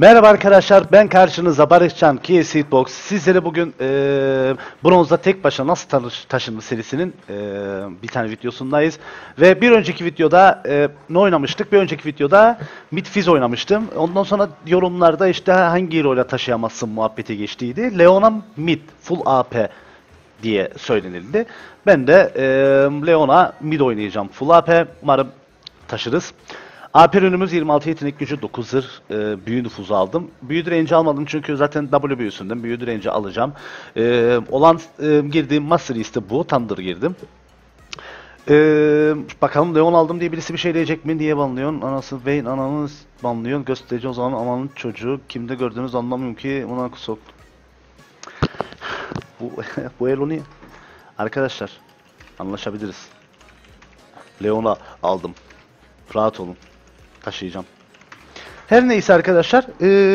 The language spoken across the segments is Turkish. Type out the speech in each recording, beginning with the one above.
Merhaba arkadaşlar, ben karşınızda Barışcan Seedbox. Sizlere bugün bronzda tek başına nasıl taşınma serisinin bir tane videosundayız. Ve bir önceki videoda ne oynamıştık? Bir önceki videoda Midfiz oynamıştım. Ondan sonra yorumlarda işte hangi hero'yla taşıyamazsın muhabbeti geçtiydi. Leona Mid, full AP diye söylenildi. Ben de Leona Mid oynayacağım. Full AP, umarım taşırız. AP ürünümüz 26 yetenek gücü 9 zırh, büyü nüfuzu aldım. Büyü direnci almadım çünkü zaten W büyüsünden büyü direnci alacağım. Girdiğim Master liste bu. Thunder girdim. Bakalım Leon aldım diye birisi bir şey diyecek mi diye banlıyorsun. Anası Vayne ananı banlıyorsun. Gösterici o zaman amanın çocuğu. Kimde gördüğünüz anlamıyorum ki. Ona sok. Bu, bu Eloni. Arkadaşlar anlaşabiliriz. Leon'a aldım. Rahat olun. Taşıyacağım. Her neyse arkadaşlar,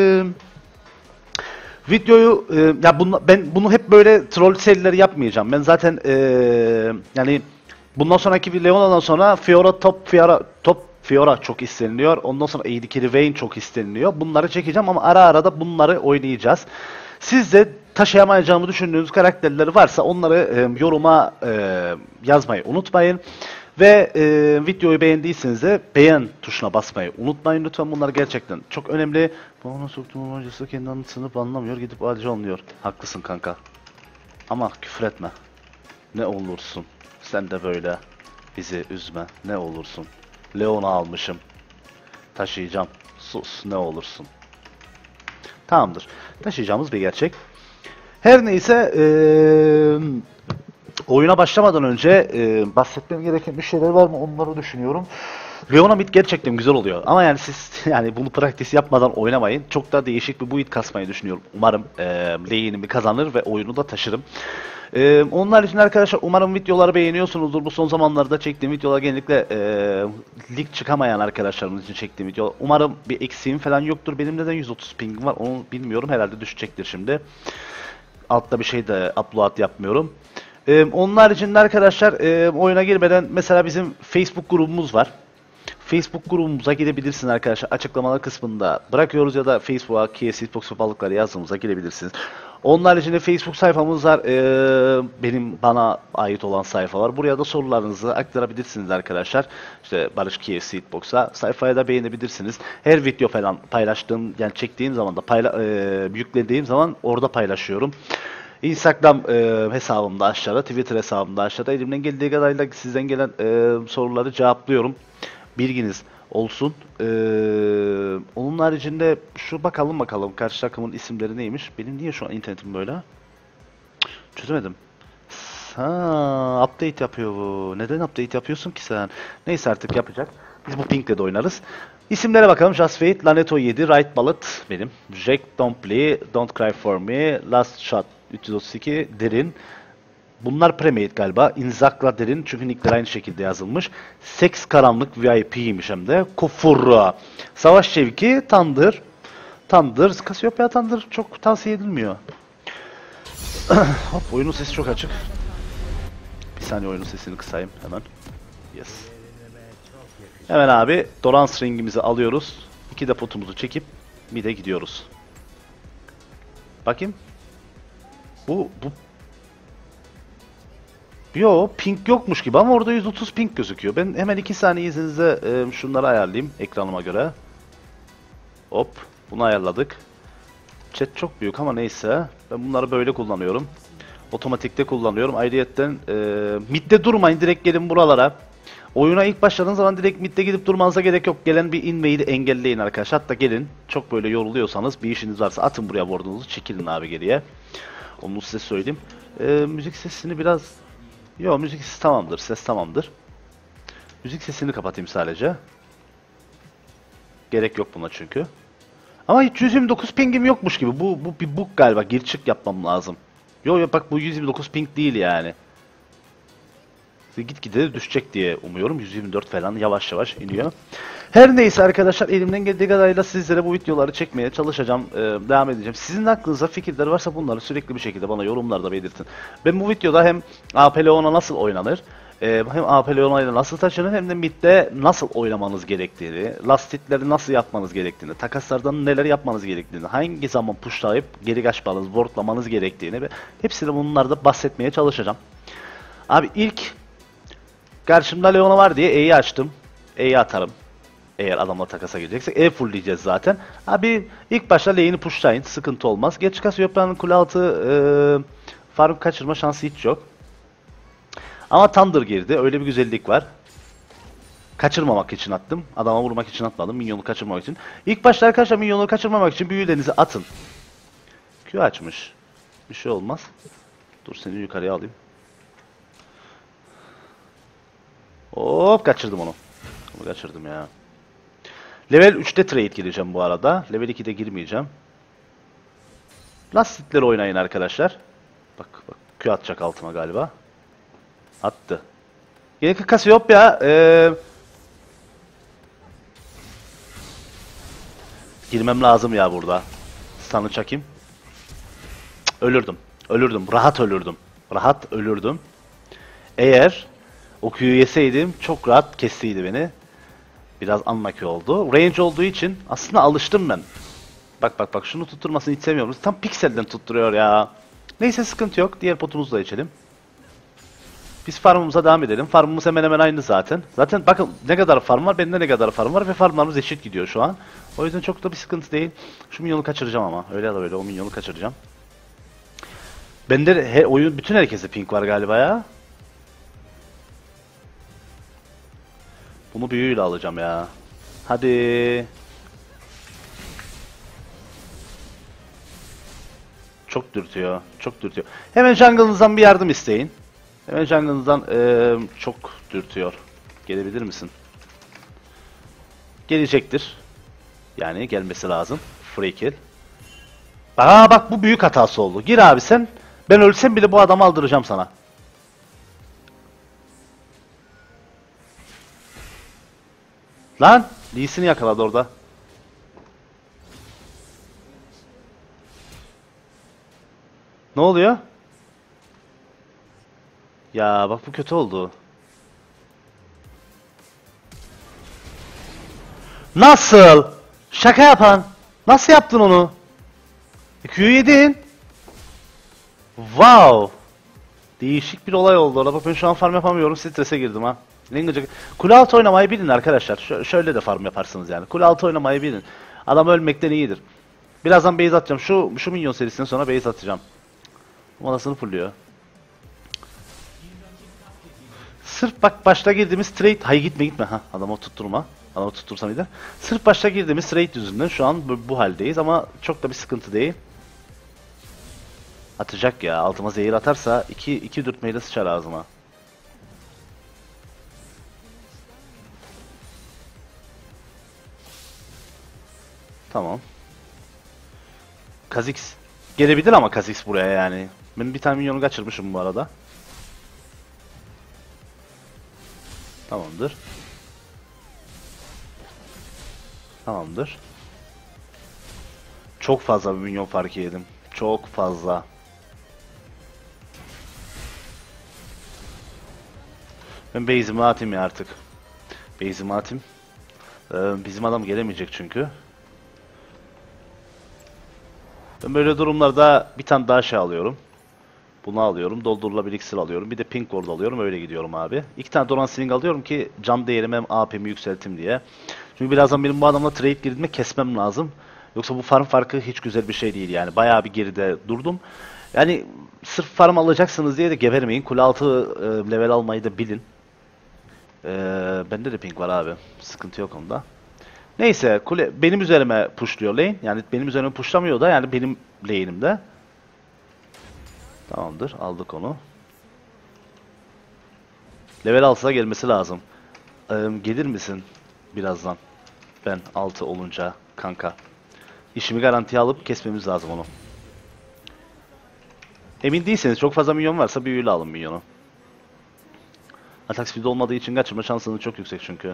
videoyu ben bunu hep böyle troll serileri yapmayacağım. Ben zaten yani bundan sonraki bir Leona'dan sonra Fiora çok isteniliyor. Ondan sonra AD Carry Vayne çok isteniliyor. Bunları çekeceğim ama ara ara da bunları oynayacağız. Siz de taşıyamayacağımı düşündüğünüz karakterleri varsa onları yoruma yazmayı unutmayın. Ve videoyu beğendiyseniz de beğen tuşuna basmayı unutmayın lütfen. Bunlar gerçekten çok önemli. Bana soktuğum amacısı kendi anlatısını anlamıyor. Gidip acı olmuyor. Haklısın kanka. Ama küfür etme. Ne olursun. Sen de böyle bizi üzme. Ne olursun. Leon'u almışım. Taşıyacağım. Sus ne olursun. Tamamdır. Taşıyacağımız bir gerçek. Her neyse oyuna başlamadan önce bahsetmem gereken bir şeyler var mı onları düşünüyorum. Leona Mid gerçekten güzel oluyor ama yani siz yani bunu praktis yapmadan oynamayın. Çok da değişik bir build kasmayı düşünüyorum. Umarım lane'imi kazanır ve oyunu da taşırım. Onlar için arkadaşlar umarım videoları beğeniyorsunuzdur. Bu son zamanlarda çektiğim videolar genellikle lig çıkamayan arkadaşlarımız için çektiğim video. Umarım bir eksiğim falan yoktur. Benim neden 130 pingim var onu bilmiyorum. Herhalde düşecektir şimdi. Altta bir şey de upload yapmıyorum. Onun haricinde arkadaşlar oyuna girmeden mesela bizim Facebook grubumuz var. Facebook grubumuza girebilirsiniz arkadaşlar. Açıklamalar kısmında bırakıyoruz ya da Facebook'a Seedbox balıkları yazdığımızda girebilirsiniz. Onun haricinde Facebook sayfamız var. Bana ait olan sayfa var. Buraya da sorularınızı aktarabilirsiniz arkadaşlar. İşte Barış Seedbox'a sayfaya da beğenebilirsiniz. Her video falan paylaştığım yani çektiğim zaman da yüklediğim zaman orada paylaşıyorum. Instagram hesabımda aşağıda, Twitter hesabımda aşağıda. Elimden geldiği kadarıyla sizden gelen soruları cevaplıyorum. Bilginiz olsun. Onun haricinde şu bakalım karşı takımın isimleri neymiş? Benim niye şu an internetim böyle? Çözemedim. Ha, update yapıyor bu. Neden update yapıyorsun ki sen? Neyse artık yapacak. Biz bu pinkle de oynarız. İsimlere bakalım. Just Fate, Laneto 7, Right Bullet benim. Jack Dompley, Don't Cry For Me, Last Shot 332, Derin. Bunlar Premade galiba. Inzakla Derin çünkü nickler aynı şekilde yazılmış. Seks Karanlık VIP'ymiş hem de. Kufur. Savaş Şevki, Thunder. Cassiopeia Thunder çok tavsiye edilmiyor. Hop oyunun sesi çok açık. Bir saniye oyunun sesini kısayım hemen. Yes. Hemen abi Dorans ringimizi alıyoruz. 2 de potumuzu çekip mid'e gidiyoruz. Bakayım. Bu Yo ping yokmuş gibi ama orada 130 ping gözüküyor. Ben hemen 2 saniye izninizle şunları ayarlayayım ekranıma göre. Hop bunu ayarladık. Chat çok büyük ama neyse. Ben bunları böyle kullanıyorum. Otomatikte kullanıyorum. Ayrıyetten midde durmayın direkt gelin buralara. Oyuna ilk başladığınız zaman direkt midde gidip durmanıza gerek yok. Gelen bir inmeyi de engelleyin arkadaşlar. Hatta gelin çok böyle yoruluyorsanız bir işiniz varsa atın buraya board'unuzu çekilin abi geriye. Onu size söyleyeyim. Müzik sesini biraz... Yo müzik sesi tamamdır. Ses tamamdır. Müzik sesini kapatayım sadece. Gerek yok buna çünkü. Ama hiç 129 pingim yokmuş gibi. Bu bir bug galiba. Gir çık yapmam lazım. Yo bak bu 129 ping değil yani. Gitgide düşecek diye umuyorum. 124 falan yavaş yavaş iniyor. Her neyse arkadaşlar elimden geldiği kadarıyla sizlere bu videoları çekmeye çalışacağım. Devam edeceğim. Sizin aklınızda fikirler varsa bunları sürekli bir şekilde bana yorumlarda belirtin. Ben bu videoda hem AP Leona nasıl oynanır Hem AP Leona'yla nasıl taşınır hem de midde nasıl oynamanız gerektiğini, last hitleri nasıl yapmanız gerektiğini, takaslardan neler yapmanız gerektiğini, hangi zaman pushlayıp geri kaçmanız, wardlamanız gerektiğini ve hepsini bunlarda bahsetmeye çalışacağım. Abi ilk karşımda Leona var diye E'yi açtım. E'yi atarım. Eğer adamla takasa gireceksek. E full diyeceğiz zaten. Abi ilk başta lane'i pushlayın. Sıkıntı olmaz. Geç Kasyopya'nın kule altı farm kaçırma şansı hiç yok. Ama Thunder girdi. Öyle bir güzellik var. Kaçırmamak için attım. Adama vurmak için atmadım. Minyonu kaçırmamak için. İlk başta arkadaşlar minyonu kaçırmamak için büyülerinizi atın. Q açmış. Bir şey olmaz. Dur seni yukarıya alayım. Hop kaçırdım onu. Onu kaçırdım ya. Level 3'te trade gireceğim bu arada. Level 2'de girmeyeceğim. Lastikleri oynayın arkadaşlar. Bak bak Q atacak altıma galiba. Attı. Yeni Cassiopeia girmem lazım ya burada. Stun'ı çakayım. Cık, ölürdüm. Ölürdüm. Rahat ölürdüm. Rahat ölürdüm. Eğer o Q'yu yeseydim çok rahat kestiydi beni. Biraz unlucky oldu. Range olduğu için aslında alıştım ben. Bak bak bak şunu tutturmasını hiç sevmiyorum. Tam pikselden tutturuyor ya. Neyse sıkıntı yok. Diğer potumuzu da içelim. Biz farmımıza devam edelim. Farmımız hemen hemen aynı zaten. Zaten bakın ne kadar farm var, bende ne kadar farm var ve farmlarımız eşit gidiyor şu an. O yüzden çok da bir sıkıntı değil. Şu minyonu kaçıracağım ama. Öyle ya da öyle o minyonu kaçıracağım. Bende oyun bütün herkese pink var galiba ya. Bunu büyüyle alacağım ya. Hadi. Çok dürtüyor. Çok dürtüyor. Hemen jungle'ınızdan bir yardım isteyin. Hemen jungle'ınızdan çok dürtüyor. Gelebilir misin? Gelecektir. Yani gelmesi lazım. Free kill. Aa bak bu büyük hatası oldu. Gir abi sen. Ben ölsem bile bu adamı aldıracağım sana. Lan! Lee Sin'i yakaladı orada. Ne oluyor? Ya bak bu kötü oldu. Nasıl? Şaka yapan. Nasıl yaptın onu? Q'yu yedin. Wow. Değişik bir olay oldu orada. Bak ben şu an farm yapamıyorum. Strese girdim ha. Gıcık. Kule altı oynamayı bilin arkadaşlar. Şöyle de farm yaparsınız yani. Kule altı oynamayı bilin. Adam ölmekten iyidir. Birazdan base atacağım. Şu minyon serisinden sonra base atacağım. Manasını fulluyor. Sırf bak başta girdiğimiz trade... Hayır gitme gitme. Ha, adamı tutturma. Adamı tuttursam iyiydi. Sırf başta girdiğimiz trade yüzünden şu an bu haldeyiz ama çok da bir sıkıntı değil. Atacak ya. Altıma zehir atarsa iki dürtmeyle sıçar ağzıma. Tamam. Kha'Zix. Gelebilir ama Kha'Zix buraya yani. Ben bir tane minyonu kaçırmışım bu arada. Tamamdır. Tamamdır. Çok fazla bir minyon farkı yedim. Çok fazla. Ben base'imi atayım ya artık. Base'imi atayım. Bizim adam gelemeyecek çünkü. Ben böyle durumlarda bir tane daha şey alıyorum. Bunu alıyorum. Doldurulabilir iksir alıyorum. Bir de pink ward alıyorum. Öyle gidiyorum abi. İki tane Doran Sling alıyorum ki can değerimi hem AP'mi yükseltim diye. Çünkü birazdan benim bu adamla trade girdiğimde kesmem lazım. Yoksa bu farm farkı hiç güzel bir şey değil yani. Bayağı bir geride durdum. Yani sırf farm alacaksınız diye de gebermeyin. Kule altı level almayı da bilin. Bende de pink var abi. Sıkıntı yok onda. Neyse kule benim üzerime pushluyor lane. Yani benim üzerime pushlamıyor da yani benim lane'imde. Tamamdır. Aldık onu. Level 6'a gelmesi lazım. Gelir misin birazdan? Ben 6 olunca kanka. İşimi garantiye alıp kesmemiz lazım onu. Emin değilseniz çok fazla minyon varsa büyüyle alın minyonu. Atak speed olmadığı için kaçırma şansınız çok yüksek çünkü.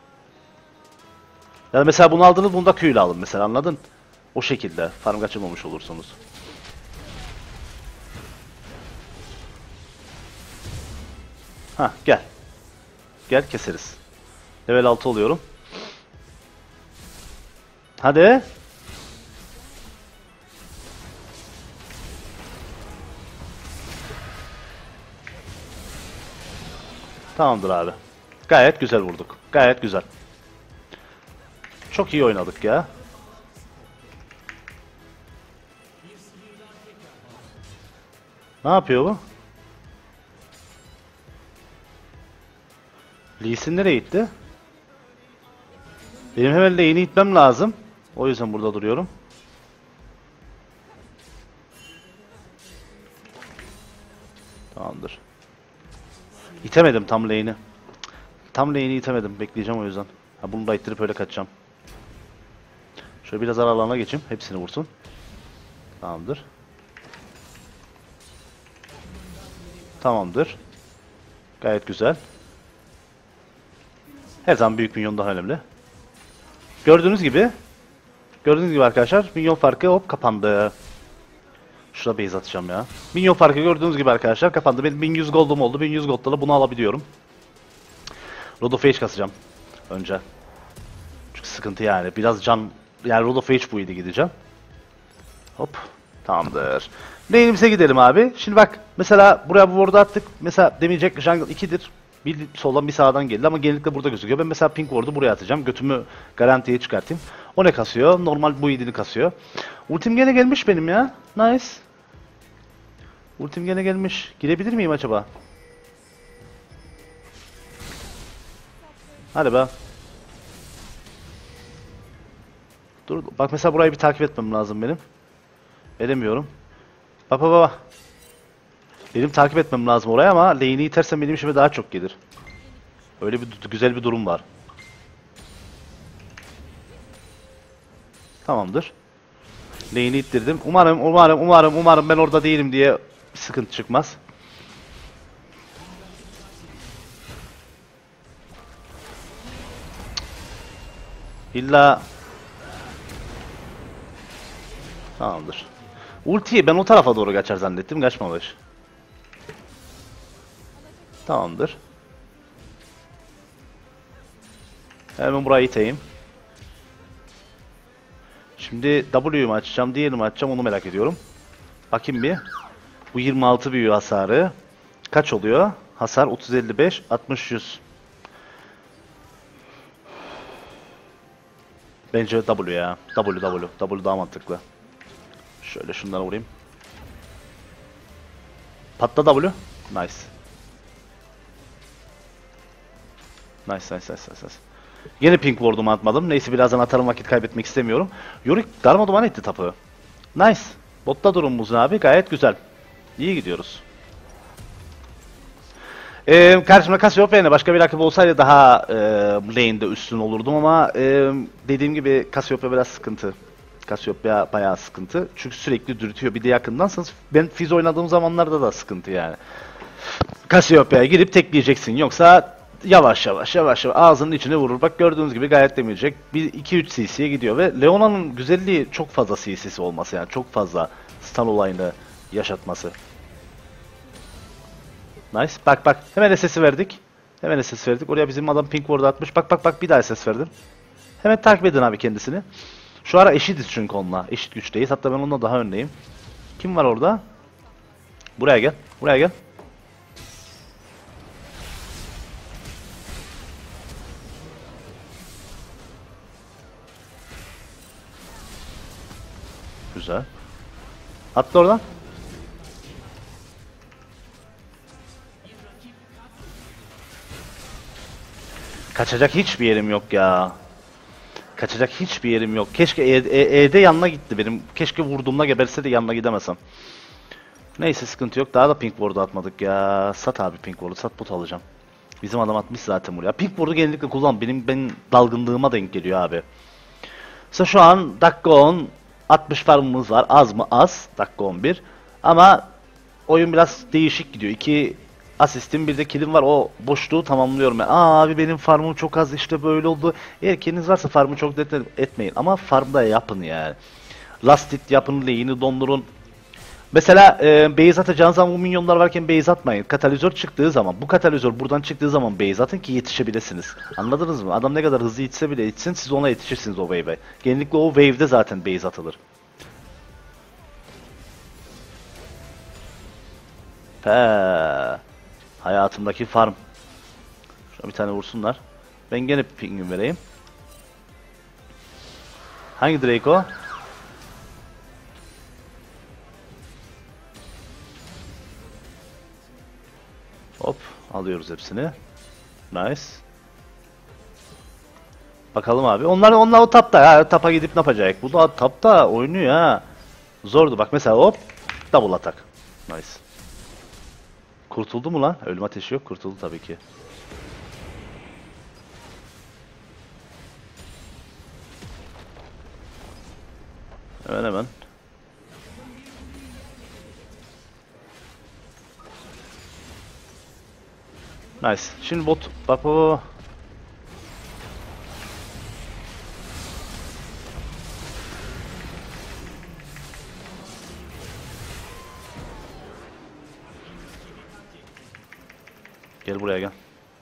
Ya mesela bunu aldınız bunda Q ile alın mesela anladın? O şekilde farm kaçırmamış olursunuz. Ha gel. Gel keseriz. Level 6 oluyorum. Hadi. Tamamdır abi. Gayet güzel vurduk. Gayet güzel. Çok iyi oynadık ya. Ne yapıyor bu? Lee Sin nereye gitti? Benim hemen lane'i itmem lazım. O yüzden burada duruyorum. Tamamdır. İtemedim tam lane'i. Tam lane'i itemedim. Bekleyeceğim o yüzden. Ha, bunu da ittirip öyle kaçacağım. Şöyle biraz aralarına geçeyim. Hepsini vursun. Tamamdır. Tamamdır. Gayet güzel. Her zaman büyük minyon daha önemli. Gördüğünüz gibi arkadaşlar minyon farkı hop kapandı. Şurada base atacağım ya. Minyon farkı gördüğünüz gibi arkadaşlar kapandı. Benim 1100 gold'um oldu. 1100 gold'da da bunu alabiliyorum. Rod of Age kasacağım önce. Çünkü sıkıntı yani. Biraz can yani Rod of Age bu iyiydi gideceğim. Hop. Tamamdır. Lane'imize gidelim abi. Şimdi bak mesela buraya bu ward'u attık. Mesela demin Jack Jungle 2'dir. Bir soldan bir sağdan geldi ama genellikle burada gözüküyor. Ben mesela pink ward'u buraya atacağım. Götümü garantiye çıkartayım. O ne kasıyor? Normal bu iyiliğini kasıyor. Ultim gene gelmiş benim ya. Nice. Ultim gene gelmiş. Girebilir miyim acaba? Hadi be. Dur bak mesela burayı bir takip etmem lazım benim. Edemiyorum. Bak bak bak. Benim takip etmem lazım oraya ama lane'i itersem benim işime daha çok gelir. Öyle bir güzel bir durum var. Tamamdır. Lane'i ittirdim. Umarım ben orada değilim diye sıkıntı çıkmaz. İlla tamamdır. Ultiyi ben o tarafa doğru kaçar zannettim. Kaçmamış. Tamamdır. Hemen burayı iteyim. Şimdi W'yu mu açacağım, diğerini mi açacağım onu merak ediyorum. Bakayım bir. Bu 26 büyü hasarı. Kaç oluyor? Hasar 30-55, 60-100. Bence W ya. W daha mantıklı. Şöyle şundan vurayım. Patla W. Nice. Nice. Yine pink ward'umu atmadım. Neyse birazdan atarım vakit kaybetmek istemiyorum. Yorick darmaduman etti tapı. Nice. Botta durumumuz abi gayet güzel. İyi gidiyoruz. Karşımda Cassiopeia yine başka bir rakip olsaydı daha lane'de üstün olurdum ama dediğim gibi Cassiopeia biraz sıkıntı. Cassiopeia bayağı sıkıntı. Çünkü sürekli dürtüyor. Bir de yakındansanız ben Fizz oynadığım zamanlarda da sıkıntı yani. Cassiopeia'ya girip tekleyeceksin. Yoksa yavaş ağzının içine vurur. Bak gördüğünüz gibi gayet demeyecek. 1-2-3 CC'ye gidiyor ve Leona'nın güzelliği çok fazla CC'si olması yani çok fazla stun olayını yaşatması. Nice. Bak hemen SS'i verdik. Oraya bizim adam pink ward atmış. Bak bir daha SS verdim. Hemen takip edin abi kendisini. Şu ara eşitiz çünkü onunla. Eşit güçteyiz. Hatta ben onunla daha öndeyim. Kim var orada? Buraya gel. Güzel. Atla oradan. Kaçacak hiçbir yerim yok ya. Keşke E'de yanına gitti benim. Keşke vurduğumda geberse de yanına gidemesem. Neyse sıkıntı yok. Daha da pink ward'u atmadık ya. Sat abi pink ward'u. Sat bot alacağım. Bizim adam atmış zaten buraya. Pink ward'u genellikle kullan. Ben dalgınlığıma denk geliyor abi. Mesela şu an dakika 10 60 farmımız var. Az mı? Az. Dakika 11. Ama oyun biraz değişik gidiyor. 2 asistim bir de killim var. O boşluğu tamamlıyorum. Abi benim farmım çok az işte böyle oldu. Eğer kendiniz varsa farmı çok etmeyin. Ama farmda yapın yani. Last hit yapın. Lane'i dondurun. Mesela base atacağınız zaman bu minyonlar varken base atmayın. Katalizör çıktığı zaman, bu katalizör buradan çıktığı zaman base atın ki yetişebilirsiniz. Anladınız mı? Adam ne kadar hızlı yetişse bile yetişsin, siz ona yetişirsiniz o wave'e. Genellikle o wave'de zaten base atılır. He. Hayatımdaki farm. Şuna bir tane vursunlar. Ben gene pingin vereyim. Hangi Draco? Hop, alıyoruz hepsini. Nice. Bakalım abi. Onlar o tapta ya. Tapa gidip ne yapacak? Bu da tapta oynuyor ha. Zordu bak mesela hop. Double atak. Nice. Kurtuldu mu lan? Ölüm ateşi yok. Kurtuldu tabii ki. Hemen hemen. Nice. Şimdi bot. Bak o. Gel buraya gel.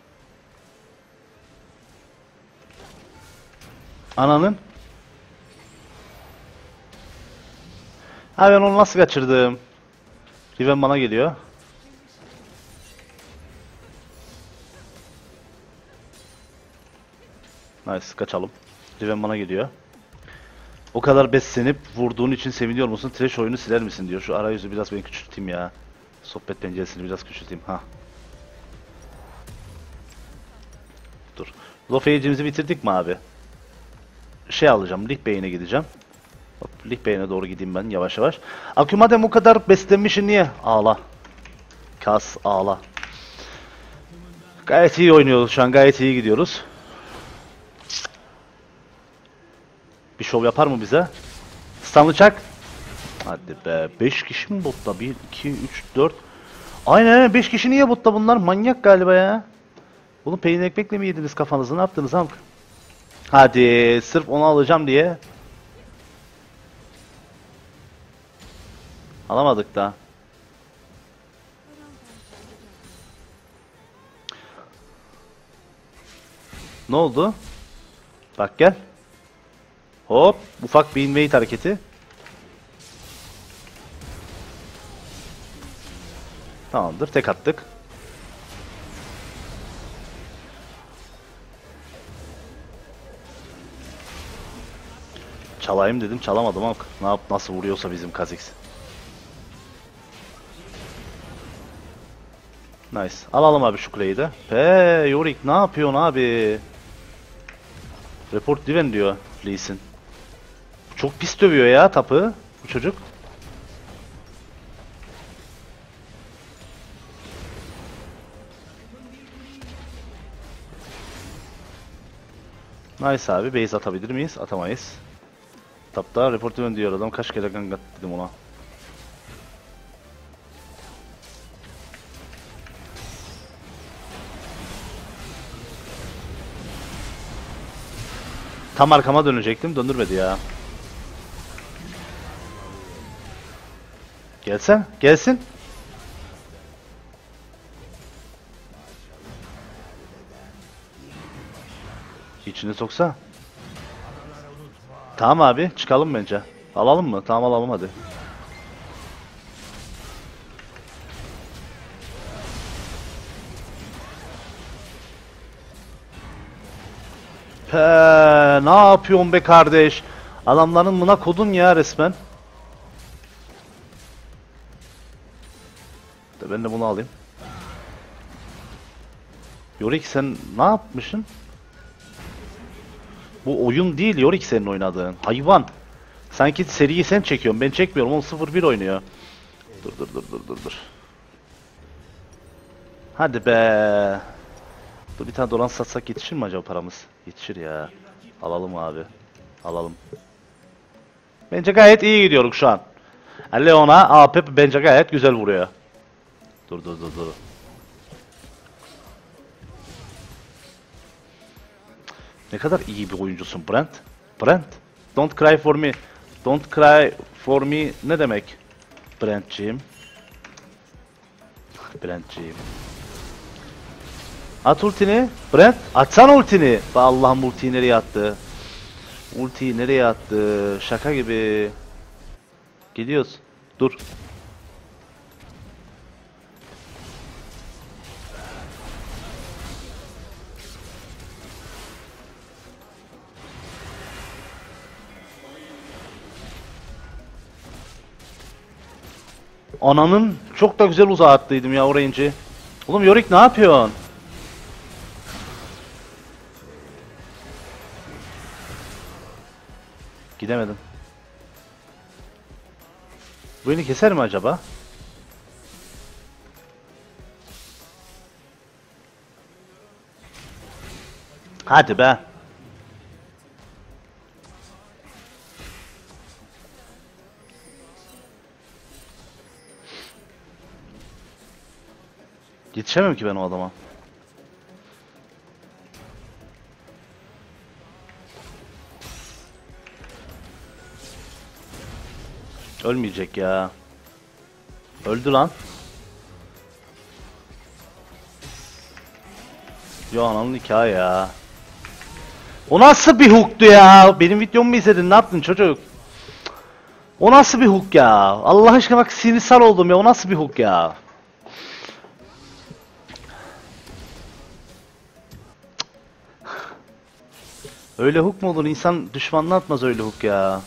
Ananın. Ha ben onu nasıl kaçırdım? Riven bana geliyor. Nice kaçalım. Riven bana geliyor. O kadar beslenip vurduğun için seviniyor musun? Trash oyunu siler misin diyor. Şu arayüzü biraz ben küçülteyim ya. Sohbet penceresini biraz küçülteyim. Ha. Dur. Zofeicimizi bitirdik mi abi? Şey alacağım. Lig Bey'ine gideceğim. Hop, Lig Bey'ine doğru gideyim ben yavaş yavaş. Akü madem bu kadar beslenmişsin niye? Ağla. Kas ağla. Gayet iyi oynuyoruz şu an. Gayet iyi gidiyoruz. Bir şov yapar mı bize? Stunlı çak. Hadi be. 5 kişi mi botta? 1, 2, 3, 4. Aynen 5 kişi niye botta bunlar? Manyak galiba ya. Oğlum peynir ekmekle mi yediniz kafanızı? Ne yaptınız am? Hadi sırf onu alacağım diye. Alamadık da. Ne oldu? Bak gel. Hop. Ufak bir invade hareketi. Tamamdır. Tek attık. Çalayım dedim. Çalamadım ama nasıl vuruyorsa bizim Kha'Zix. Nice. Alalım abi şu kuleyi de. Yorick ne yapıyorsun abi? Report Diven diyor Lee Sin. Çok pis dövüyor ya tapı bu çocuk. Nice abi. Base atabilir miyiz? Atamayız. Tapta report Diven diyor adam. Kaç kere gank dedim ona. Tam arkama dönecektim. Döndürmedi ya. Gelsen. Gelsin. İçine soksa. Tamam abi. Çıkalım bence. Alalım mı? Tamam alalım hadi. Pe, ne yapıyorsun be kardeş? Adamların mına kodun ya resmen. Ben de bunu alayım. Yorick sen ne yapmışsın? Bu oyun değil Yorick senin oynadığın. Hayvan. Sanki seriyi sen çekiyorsun. Ben çekmiyorum. O 0-1 oynuyor. Dur. Hadi be. Dur bir tane dolan satsak yetişir mi acaba paramız? Yetişir ya. Alalım abi. Alalım. Bence gayet iyi gidiyoruz şu an. Leona AP bence gayet güzel vuruyor. Dur. Ne kadar iyi bir oyuncusun Brent. Don't cry for me. Don't cry for me ne demek? Brent'ciğim. At ultini. Brent atsana ultini. Allah'ım ultiyi nereye attı? Ultiyi nereye attı? Şaka gibi. Gidiyoruz. Dur. Ananın çok da güzel uzağa attıydım ya o range'i. Oğlum Yorick ne yapıyorsun? Gidemedim. Bu beni keser mi acaba? Hadi be. Yetişemem ki ben o adama. Ölmeyecek ya. Öldü lan. Yo ananın hikaye ya. O nasıl bir hook'tu ya? Benim videomu mu izledin? Ne yaptın çocuk? O nasıl bir hook ya? Allah aşkına bak sinirsel oldum ya. O nasıl bir hook ya? Öyle hook mu olur? İnsan düşmanına atmaz öyle hook ya.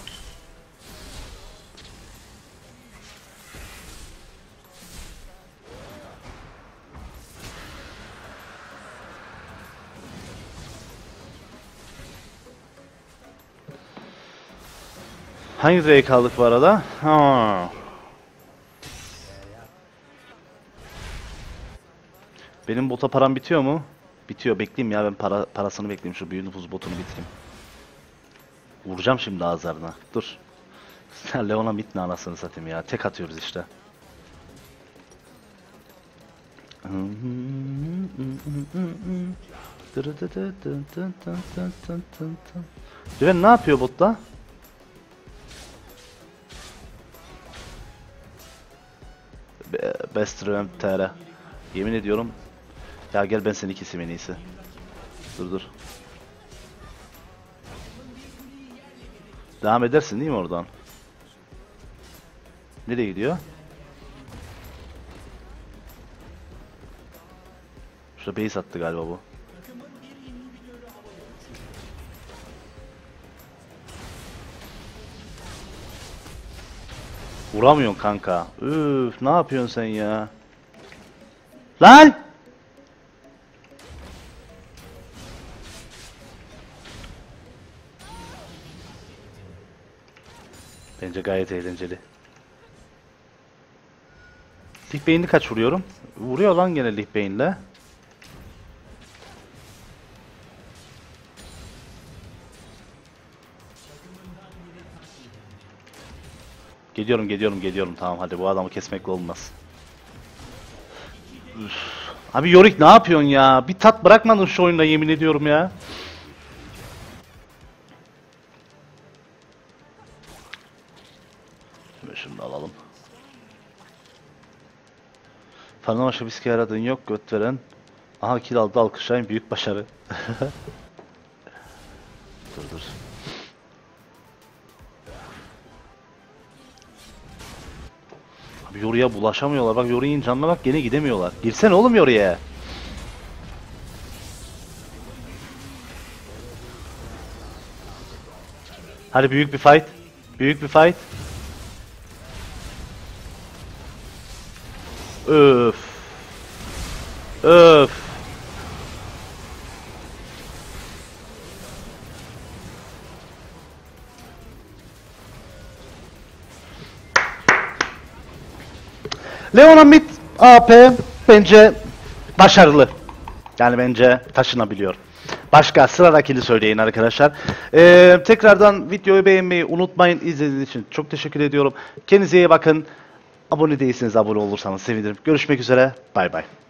Hangi D'ye kaldık bu arada? Ha. Benim bota param bitiyor mu? Bitiyor. Bekleyeyim ya ben parasını bekleyeyim. Şu büyü nüfuz botunu bitireyim. Vuracağım şimdi ağızlarına. Dur. Leona mit ne anasını satayım ya. Tek atıyoruz işte. Düven ne yapıyor botta? Best Revamp TR. Yemin ediyorum. Ya gel ben seni keseyim en iyisi. Dur. Devam edersin değil mi oradan? Nereye gidiyor? Şurada base attı galiba bu. Vuramıyorsun kanka. Üf, ne yapıyorsun sen ya? Lan! Bence gayet eğlenceli. Lig Bane'i kaç vuruyorum? Vuruyor lan gene Lig Bane'le. Geliyorum. Tamam hadi bu adamı kesmekle olmaz. Üf. Abi Yorick ne yapıyorsun ya? Bir tat bırakmadın şu oyunda yemin ediyorum ya. Şunu da alalım. Farına başka bir sike aradığın yok göt veren. Aha kill aldı alkışlayın büyük başarı. Dur. Abi Yorick'e bulaşamıyorlar. Bak Yorick'in canına bak gene gidemiyorlar. Girsene oğlum Yorick'e. Hadi büyük bir fight. Öf. Leona Mid AP bence başarılı. Yani bence taşınabiliyor. Başka sıradakini söyleyin arkadaşlar. Tekrardan videoyu beğenmeyi unutmayın. İzlediğiniz için çok teşekkür ediyorum. Kendinize iyi bakın. Abone değilseniz abone olursanız sevinirim. Görüşmek üzere. Bay bay.